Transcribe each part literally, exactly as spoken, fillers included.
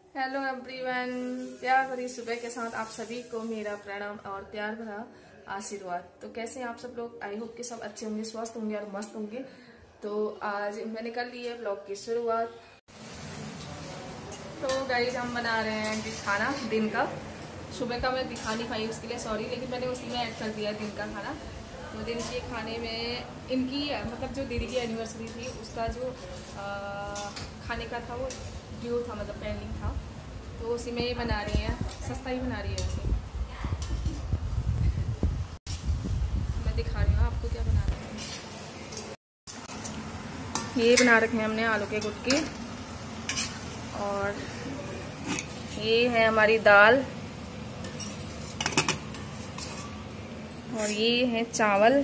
Hello everyone, प्यार भरी सुबह के साथ आप सभी को मेरा प्रणाम और प्यार भरा आशीर्वाद। तो कैसे हैं आप सब लोग? आई होप कि सब अच्छे होंगे, स्वस्थ होंगे और मस्त होंगे। तो आज मैंने कर ली है ब्लॉग की शुरुआत। तो गाइस हम बना रहे हैं खाना दिन का। सुबह का मैं दिखा नहीं पाई, उसके लिए सॉरी, लेकिन मैंने उसी में ऐड कर दिया दिन का खाना। तो दिन के खाने में इनकी मतलब जो दीदी की एनिवर्सरी थी उसका जो आ, खाने का था वो ड्यू था, मतलब पेंडिंग था, तो उसी में ही बना रही हैं। सस्ता ही बना रही है उसे। मैं दिखा रही हूँ आपको क्या बना रहे हैं। ये बना रखे हैं हमने आलू के गुटके, और ये है हमारी दाल, और ये है चावल,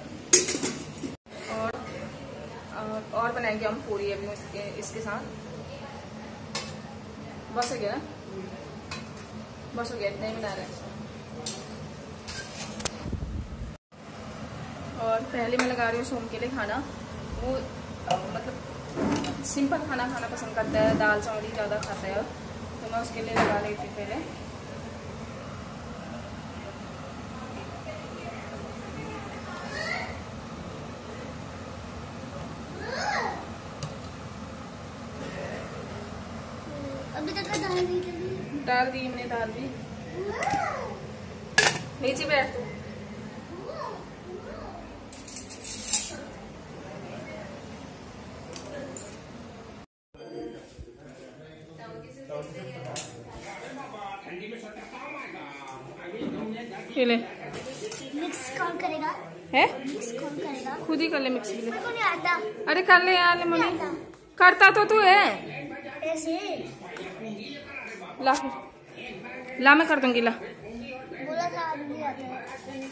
और और बनाएंगे हम पूरी अभी इसके इसके साथ। बस हो गया ना, बस हो गया, इतना ही बना रहे हैं। और पहले मैं लगा रही हूँ सोम के लिए खाना। वो मतलब सिंपल खाना खाना पसंद करता है, दाल चावल ही ज़्यादा खाता है, तो मैं उसके लिए लगा लेती हूँ पहले। अभी तक दाल नहीं डाल दी हमने, दाल भी। नीचे बैठ तू। ले मिक्स कौन करेगा? है मिक्स कौन करेगा? खुद ही कर ले मिक्स। ले मेरे को नहीं आता। अरे कर ले यार, ले मम्मी करता तो तू है। ऐसे ला फिर, ला मैं कर दूंगी। ला बोला था आज नहीं आता है।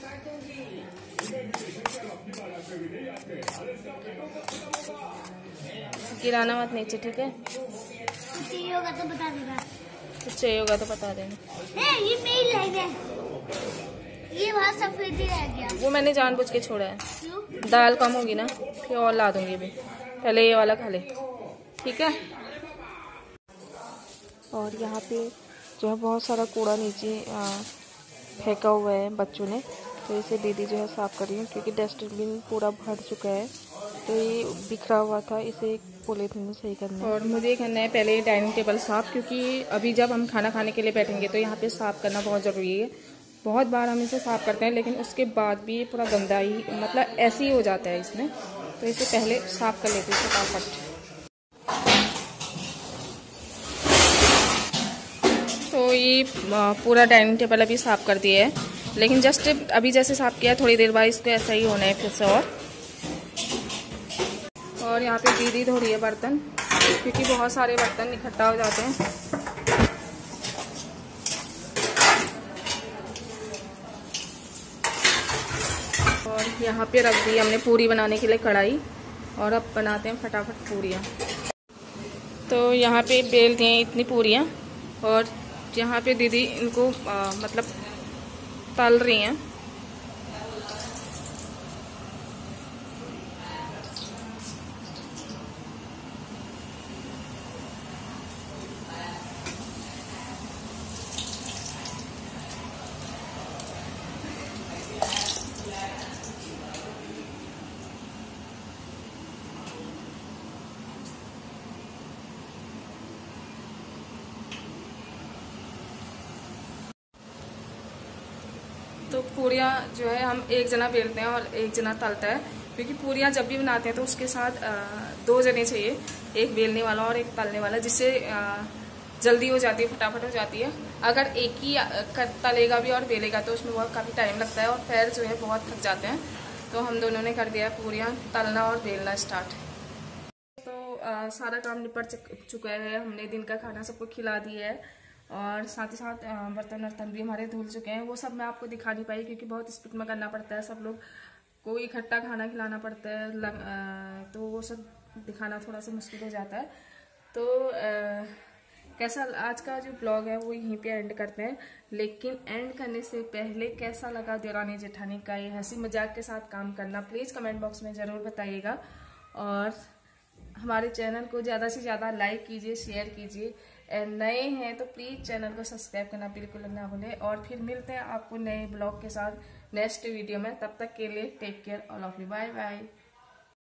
गिराना मत नीचे, ठीक है? चाहिए होगा तो बता देना। कुछ चाहिए होगा तो बता देना। ए, ये मेल रह गया, ये वहाँ सफेद ही रह गया। वो मैंने जानबूझ के छोड़ा है। क्यों? दाल कम होगी ना, फिर और ला दूंगी भी। पहले ये वाला खा ले, ठीक है? और यहाँ पे जो है बहुत सारा कूड़ा नीचे फेंका हुआ है बच्चों ने, तो इसे दीदी जो है साफ कर रही है, क्योंकि डस्टबिन पूरा भर चुका है, तो ये बिखरा हुआ था, इसे पॉलीथिन में सही करना है। और मुझे करना है पहले डाइनिंग टेबल साफ, क्योंकि अभी जब हम खाना खाने के लिए बैठेंगे तो यहाँ पे साफ करना बहुत ज़रूरी है। बहुत बार हम इसे साफ करते हैं, लेकिन उसके बाद भी ये पूरा गंदा ही, मतलब ऐसे ही हो जाता है इसमें, तो इसे पहले साफ कर लेते हैं फटाफट। तो ये पूरा डाइनिंग टेबल अभी साफ कर दिया है, लेकिन जस्ट अभी जैसे साफ किया थोड़ी देर बाद इसको ऐसा ही होना है फिर से। और और यहाँ पे दीदी धो रही है बर्तन, क्योंकि बहुत सारे बर्तन इकट्ठा हो जाते हैं। और यहाँ पे रख दी हमने पूरी बनाने के लिए कढ़ाई, और अब बनाते हैं फटाफट पूरियाँ। तो यहाँ पे बेल दिए इतनी पूरियाँ, और यहाँ पे दीदी इनको आ, मतलब तल रही हैं। तो पूरियाँ जो है हम एक जना बेलते हैं और एक जना तलता है, क्योंकि पूरियाँ जब भी बनाते हैं तो उसके साथ दो जने चाहिए, एक बेलने वाला और एक तलने वाला, जिससे जल्दी हो जाती है, फटाफट हो जाती है। अगर एक ही तलेगा भी और बेलेगा तो उसमें बहुत काफ़ी टाइम लगता है, और पैर जो है बहुत थक जाते हैं। तो हम दोनों ने कर दिया पूरियाँ तलना और बेलना स्टार्ट। तो आ, सारा काम निपट चुका है, हमने दिन का खाना सबको खिला दिया है, और साथ ही साथ बर्तन वर्तन भी हमारे धुल चुके हैं। वो सब मैं आपको दिखा नहीं पाई, क्योंकि बहुत स्पीड में करना पड़ता है, सब लोग को इकट्ठा खाना खिलाना पड़ता है, लग, आ, तो वो सब दिखाना थोड़ा सा मुश्किल हो जाता है। तो आ, कैसा आज का जो ब्लॉग है वो यहीं पे एंड करते हैं, लेकिन एंड करने से पहले कैसा लगा देवरानी जेठानी का ये हंसी मजाक के साथ काम करना, प्लीज़ कमेंट बॉक्स में ज़रूर बताइएगा। और हमारे चैनल को ज़्यादा से ज़्यादा लाइक कीजिए, शेयर कीजिए। एंड नए हैं तो प्लीज़ चैनल को सब्सक्राइब करना बिल्कुल ना भूलें। और फिर मिलते हैं आपको नए ब्लॉग के साथ नेक्स्ट वीडियो में। तब तक के लिए take care all of you, bye bye.